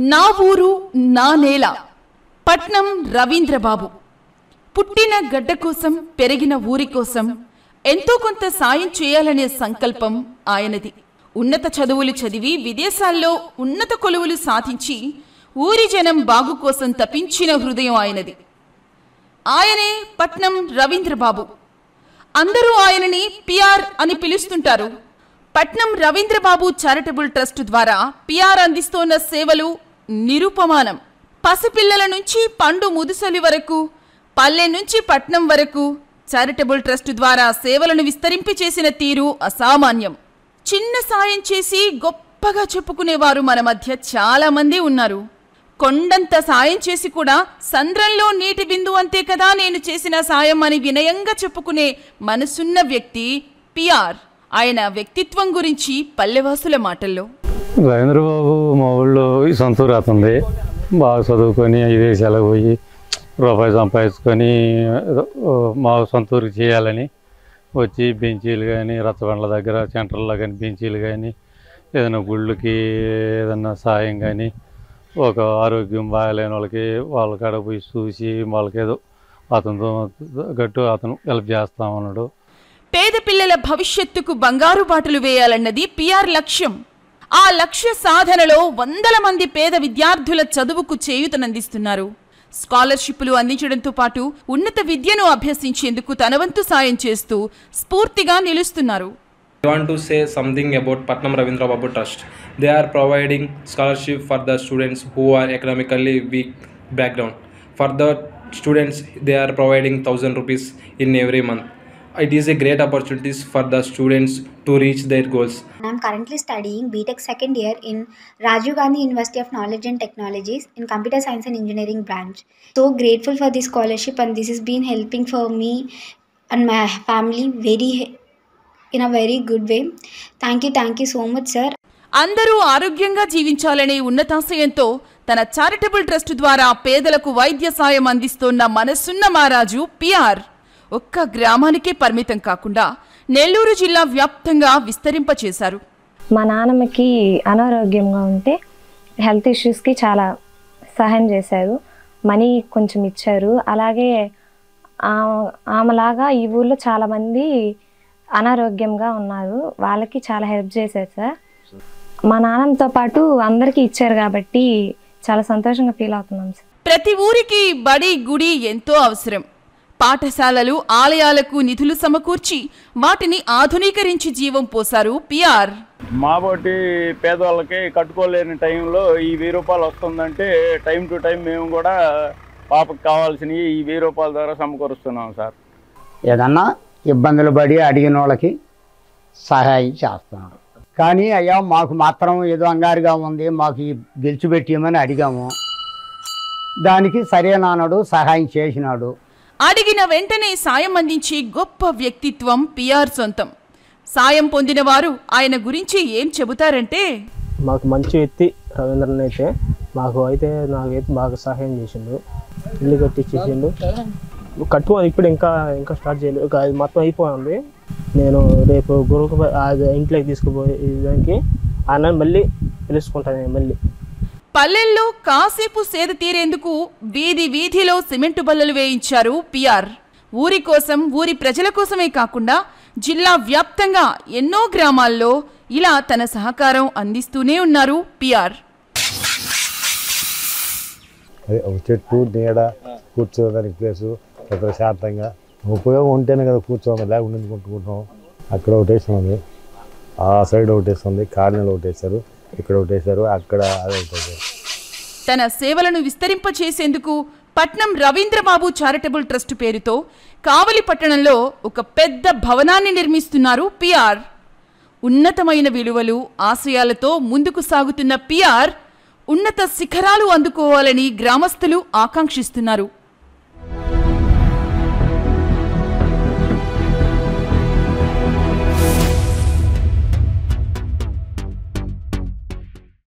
నా ఊరు నా నేల. పట్నం రవీంద్రబాబు. పుట్టిన గడ్డ కోసం, పెరిగిన ఊరి కోసం ఎంతో కొంత సాయం చేయాలనే సంకల్పం ఆయనది. ఉన్నత చదువులు చదివి విదేశాల్లో ఉన్నత కొలువులు సాధించి ఊరి జనం బాగు కోసం తపించిన హృదయం ఆయనది. ఆయనే పట్నం రవీంద్రబాబు. అందరూ ఆయనని పిఆర్ అని పిలుస్తుంటారు. పట్నం రవీంద్రబాబు చారిటబుల్ ట్రస్ట్ ద్వారా పిఆర్ అందిస్తోన్న సేవలు నిరుపమానం. పసిపిల్లల నుంచి పండు ముదుసలి వరకు, పల్లె నుంచి పట్నం వరకు చారిటబుల్ ట్రస్ట్ ద్వారా సేవలను విస్తరింపి చేసిన తీరు అసామాన్యం. చిన్న సాయం చేసి గొప్పగా చెప్పుకునేవారు మన మధ్య చాలా మంది ఉన్నారు. కొండంత సాయం చేసి కూడా సంద్రంలో నీటి బిందు అంతే కదా నేను చేసిన సాయం అని వినయంగా చెప్పుకునే మనసున్న వ్యక్తి పిఆర్. ఆయన వ్యక్తిత్వం గురించి పల్లెవాసుల మాటల్లో. రవీంద్రబాబు మా ఊళ్ళో ఈ సొంతూరు అతనిది. బాగా చదువుకొని విదేశాలకు పోయి రూపాయి సంపాదించుకొని మా సొంతూరుకి చేయాలని వచ్చి బెంచీలు కానీ, రచ్చబండ్ల దగ్గర సెంటర్లో కానీ బెంచీలు కానీ, ఏదైనా గుళ్ళకి ఏదైనా సాయం కానీ, ఒక ఆరోగ్యం బాగాలేని వాళ్ళ కాడ పోయి చూసి వాళ్ళకేదో అతనితో గట్టు అతను హెల్ప్ చేస్తామన్నాడు. పేద పిల్లల భవిష్యత్తుకు బంగారు బాటలు వేయాలన్నది పిఆర్ లక్ష్యం. ఆ లక్ష్య సాధనలో వందల మంది పేద విద్యార్థుల చదువుకు చేయూతనందిస్తున్నారు. స్కాలర్షిప్లు అందించడంతో పాటు ఉన్నత విద్యను అభ్యసించేందుకు తన వంతు సాయం చేస్తూ స్ఫూర్తిగా నిలుస్తున్నారు. I want to say something about Patnam Ravindrababu Trust. They are providing scholarship for the students who are economically weak background. For the students, they are providing 1,000 rupees in every month. It is a great opportunity for the students to reach their goals. I am currently studying BTech second year in Rajiv Gandhi University of Knowledge and Technologies in Computer Science and Engineering branch. So grateful for this scholarship, and this has been helping for me and my family in a very good way. Thank you so much, sir. అందరూ ఆరోగ్యంగా జీవించాలనే ఉన్నతాశయంతో తన charitable trust ద్వారా పేదలకు వైద్య సాయం అందిస్తోన్న మనసున్న మహారాజు పిఆర్. ఒక్క గ్రామానికే పరిమితం కాకుండా నెల్లూరు జిల్లా వ్యాప్తంగా విస్తరింపచేశారు. మా నాన్నమ్మకి అనారోగ్యంగా ఉంటే హెల్త్ ఇష్యూస్కి చాలా సహాయం చేశారు. మనీ కొంచెం ఇచ్చారు. అలాగే ఆమెలాగా ఈ ఊళ్ళో చాలామంది అనారోగ్యంగా ఉన్నారు. వాళ్ళకి చాలా హెల్ప్ చేశారు సార్. మా నాన్నమ్మతో పాటు అందరికీ ఇచ్చారు కాబట్టి చాలా సంతోషంగా ఫీల్ అవుతున్నాం సార్. ప్రతి ఊరికి బడి, గుడి ఎంతో అవసరం. పాఠశాలలు, ఆలయాలకు నిధులు సమకూర్చి వాటిని ఆధునీకరించి జీవం పోశారు పిఆర్. మాబోటి పేదవాళ్ళకి కట్టుకోలేని టైంలో ఈ 1000 రూపాయలు వస్తుందంటే టైం టు టైం మేము కూడా పాపకు కావాల్సినవి ఈ 1000 రూపాయల ద్వారా సమకూరుస్తున్నాం సార్. ఏదన్నా ఇబ్బందులు పడి అడిగిన వాళ్ళకి సహాయం చేస్తున్నాడు. కానీ అయ్యా మాకు మాత్రం ఏదో అంగారుగా ఉంది, మాకు గెలిచిపెట్టేయమని అడిగాము. దానికి సరేనాడు, సహాయం చేసినాడు. అడిగిన వెంటనే సాయం అందించే గొప్ప వ్యక్తిత్వం పిఆర్ సొంతం. సాయం పొందిన వారు ఆయన గురించి ఏం చెబుతారంటే, మాకు మంచి వ్యక్తి రవీంద్రన్ అయితే నాకైతే బాగా సహాయం చేసిండు. ఇల్లు కట్టించేసిండు. కట్టుకొని ఇప్పుడు ఇంకా స్టార్ట్ చేయలేదు. అది మొత్తం అయిపోయింది. నేను రేపు గురుకు ఇంట్లోకి తీసుకుపోయేదానికి ఆయన మళ్ళీ పిలుచుకుంటాను. మళ్ళీ పల్లెల్లో కాసేపు సేద తీరేందుకు వీధిలో సిమెంటు బల్లలు వేయించారు పిఆర్. ఊరి కోసం, ఊరి ప్రజల కోసమే కాకుండా జిల్లా వ్యాప్తంగా ఎన్నో గ్రామాల్లో ఇలా తన సహకారం అందిస్తూనే ఉన్నారు పిఆర్. చెట్టు, నీడ, కూర్చోడానికి ప్లేసు ప్రశాంతంగా ఉపయోగం ఉంటేనే కదా కూర్చోండి, లేకుండా కొట్టుకుంటాం. అక్కడ ఒకటేస్తుంది, ఆ సైడ్ ఒకటేస్తుంది, కాలనీలో ఒకటేశారు, ఇక్కడ ఒకటేశారు, అక్కడ అదే ఒకటేశారు. తన సేవలను విస్తరింపచేసేందుకు పట్నం రవీంద్రబాబు చారిటబుల్ ట్రస్ట్ పేరుతో కావలి పట్టణంలో ఒక పెద్ద భవనాన్ని నిర్మిస్తున్నారు పిఆర్. ఉన్నతమైన విలువలు, ఆశయాలతో ముందుకు సాగుతున్న పిఆర్ ఉన్నత శిఖరాలు అందుకోవాలని గ్రామస్తులు ఆకాంక్షిస్తున్నారు.